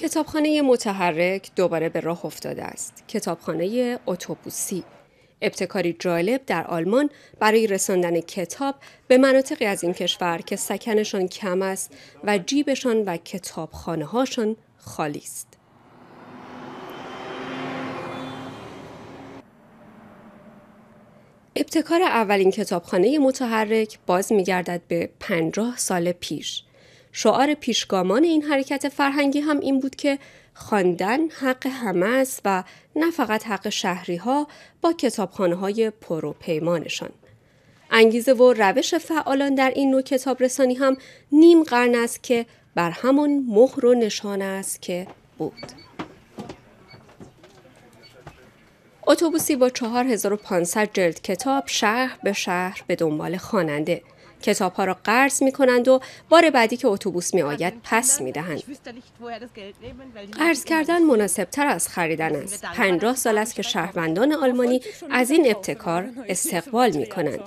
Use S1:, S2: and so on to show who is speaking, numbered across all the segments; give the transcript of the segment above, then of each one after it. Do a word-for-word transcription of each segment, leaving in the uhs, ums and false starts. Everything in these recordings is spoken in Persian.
S1: کتابخانه متحرک دوباره به راه افتاده است. کتابخانه اتوبوسی، ابتکاری جالب در آلمان برای رساندن کتاب به مناطقی از این کشور که سکنشان کم است و جیبشان و کتابخانه هاشان خالی است. ابتکار اولین کتابخانه متحرک باز می‌گردد به پنجاه سال پیش. شعار پیشگامان این حرکت فرهنگی هم این بود که خواندن حق همه است و نه فقط حق شهری‌ها با کتابخانه‌های پر و پیمانشان. انگیزه و روش فعالان در این نوع کتابرسانی هم نیم قرن است که بر همان مهر و نشانه است که بود. اتوبوسی با چهار هزار و پانصد جلد کتاب شهر به شهر به دنبال خواننده. کتاب‌ها را قرض می‌کنند و بار بعدی که اتوبوس می‌آید پس می‌دهند. قرض کردن مناسب‌تر از خریدن است. پنجاه سال است که شهروندان آلمانی از این ابتکار استقبال می‌کنند.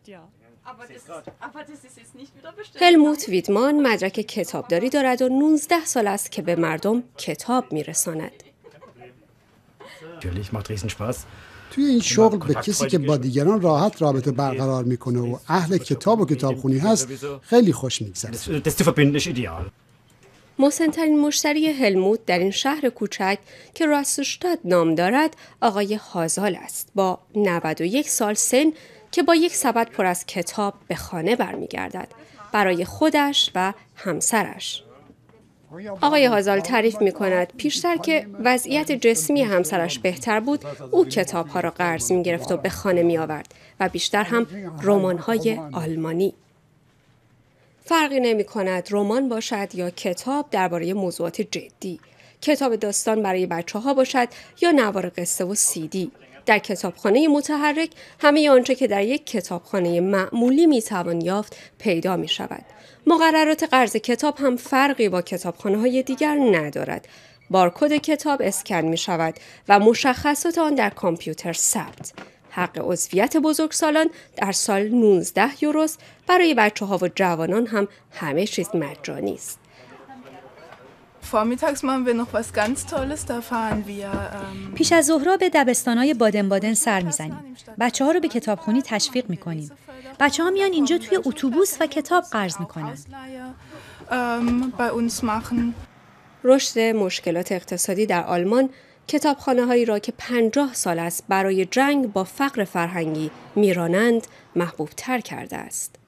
S1: هلموت ویدمان مدرک کتابداری دارد و نوزده سال است که به مردم کتاب می‌رساند.
S2: توی این شغل به کسی که با دیگران راحت رابطه برقرار میکنه و اهل کتاب و کتابخونی هست خیلی خوش میگذره.
S1: مسن‌ترین مشتری هلموت در این شهر کوچک که راستشتاد نام دارد آقای هازال است، با نود و یک سال سن که با یک سبد پر از کتاب به خانه برمیگردد برای خودش و همسرش. آقای هازال تعریف می کند پیشتر که وضعیت جسمی همسرش بهتر بود، او کتاب‌ها را قرض می گرفت و به خانه می آورد و بیشتر هم رمان‌های آلمانی. فرقی نمی کند رمان باشد یا کتاب درباره موضوعات جدی، کتاب داستان برای بچه‌ها باشد یا نوار قصه و سی دی. در کتابخانه متحرک همه آنچه که در یک کتابخانه معمولی میتوان یافت پیدا می شود. مقررات قرض کتاب هم فرقی با کتابخانه‌های دیگر ندارد. بارکد کتاب اسکن می شود و مشخصات آن در کامپیوتر ثبت. حق عضویت بزرگسالان در سال نوزده یوروست، برای بچه‌ها و جوانان هم همه چیز مجانی است.
S3: پیش از ظهر به دبستان‌های بادن بادن سر می‌زنیم. بچه‌ها رو به کتابخونی تشویق می‌کنیم. بچه‌ها میان اینجا توی اتوبوس و کتاب قرض می‌کنن.
S1: رشد مشکلات اقتصادی در آلمان کتابخانه‌هایی را که پنجاه سال است برای جنگ با فقر فرهنگی میرانند محبوب‌تر کرده است.